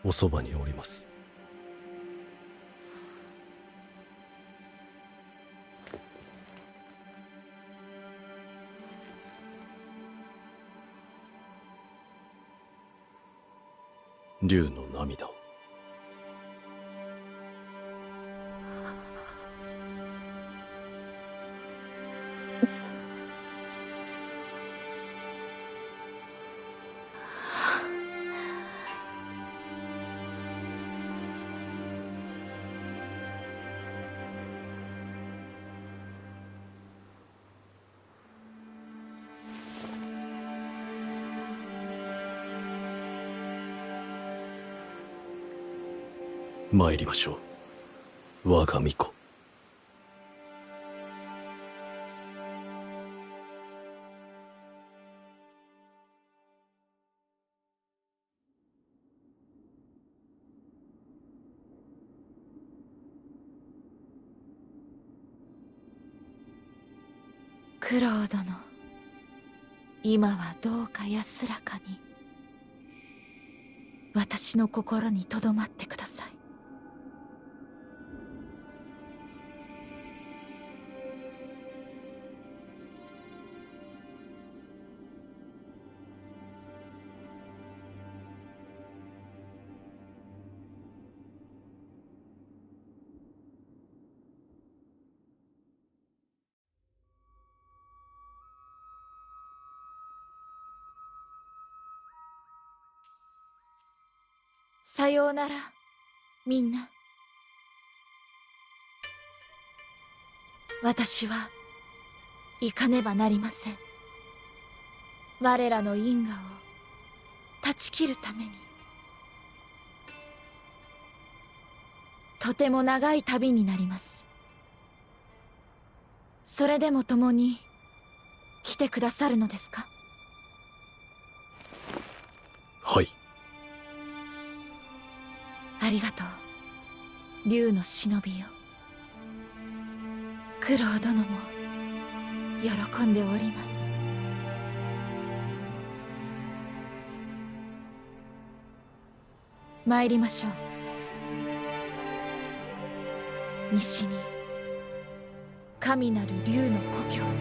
おそばにおります。竜の涙を。参りましょう、我が巫女。 九郎殿、今はどうか安らかに私の心にとどまってください。さようなら、みんな。私は行かねばなりません。我らの因果を断ち切るために。とても長い旅になります。それでも共に来てくださるのですか？ はい。 ありがとう、竜の忍びよ。九郎殿も喜んでおります。参りましょう。西に神なる竜の故郷に。